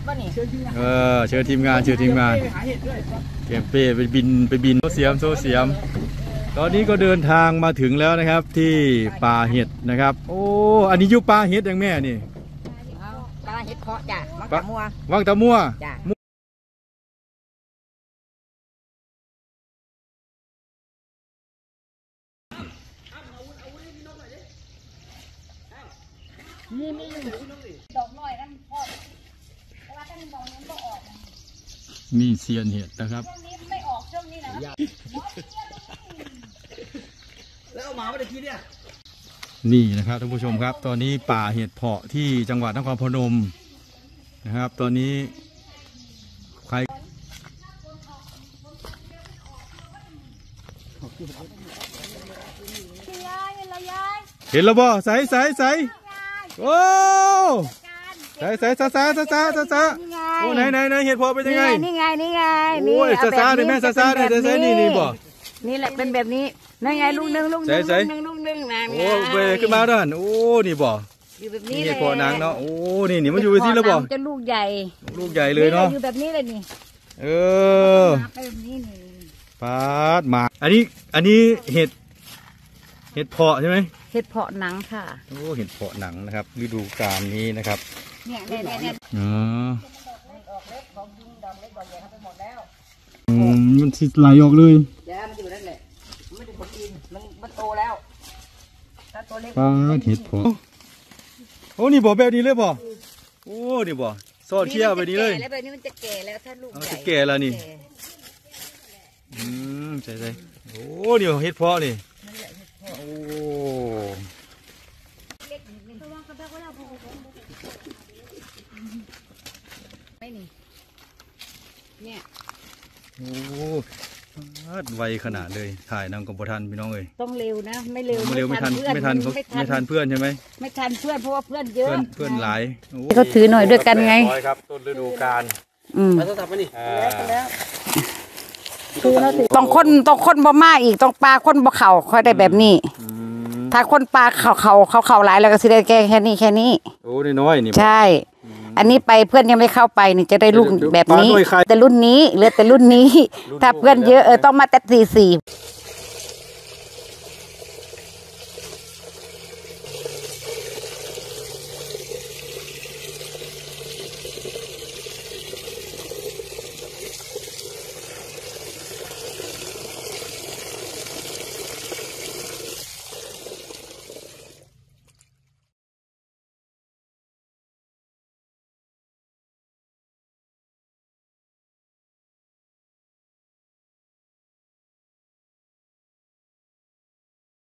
ป่ะนี่เชิญทีมงานเกมเป้ไปบินโซเสียมตอนนี้ก็เดินทางมาถึงแล้วนะครับที่ป่าเห็ดนะครับโอ้อันนี้อยู่ป่าเห็ดอย่างแม่นี่ป่าเห็ดเพาะจ้ะวังตะมัวจ้ะนี่ดอกน้อยนั่นพ่อเพราะว่าถ้ามันดอกนี้ต้องออกนี่เซียนเห็ดนะครับช่วงนี้ไม่ออกช่วงนี้นะแล้วเอาหมาไปได้ทีเนี่ยนี่นะครับท่านผู้ชมครับตอนนี้ป่าเห็ดเพาะที่จังหวัดนครพนมนะครับตอนนี้ใครเห็นแล้วบ่ใส่โอ้ใส่ซาโอ้ไหนเห็ดเพาะเป็นยังไงนี่ไงโอ้ยซาเลยแม่ซาเลยนี่บ่นี่แหละเป็นแบบนี้นั่นไงลูกหนึ่งนะโอ้เวขึ้นมาด้านโอ้นี่บ่อยู่แบบนี้เลยเห็ดเพาะนางเนาะโอ้นี่มันอยู่ที่แล้วบ่จะลูกใหญ่เลยเนาะอยู่แบบนี้เลยนี่ปาดมาอันนี้เห็ดเพาะใช่ไหมเห็ดเพาะหนังค่ะโอ้เห็ดเพาะหนังนะครับฤดูกาลนี้นะครับเนี่ยมันสิไหลออกเลยมันอยู่นั่นแหละไม่ได้กินมันโตแล้วถ้าตัวเล็กปาดเห็ดเพาะโอ้นี่บ่แบบนี้เลยบ่โอ้นี่บ่ซอดเชี่ยวแบบนี้เลยแล้วแบบนี้มันจะแก่แล้วถ้าลูกใหญ่จะแก่แล้วนี่ใช่โอ้นี่เห็ดเพาะนี่โอ้ไม่นี่เนี่ยโอ้ไวขนาดเลยถ่ายนำกับประธานพี่น้องเลยต้องเร็วนะไม่เร็วไม่ทันเพื่อนใช่ไหมไม่ทันเพื่อนเพราะว่าเพื่อนเยอะเพื่อนหลายเขาถือหน่อยด้วยกันไงครับต้นฤดูกาลมาโทรศัพท์มานี่ต้องคนบ่มาอีกต้องปลาคนบ่เข่าค่อยได้แบบนี้ถ้าคนปลาเข่าหลายแล้วก็สิได้แค่นี้โอ้น้อยนี่ใช่อันนี้ไปเพื่อนยังไม่เข้าไปนี่จะได้ลูกแบบนี้แต่รุ่นนี้เหลือแต่รุ่นนี้ถ้าเพื่อนเยอะต้องมาแต่4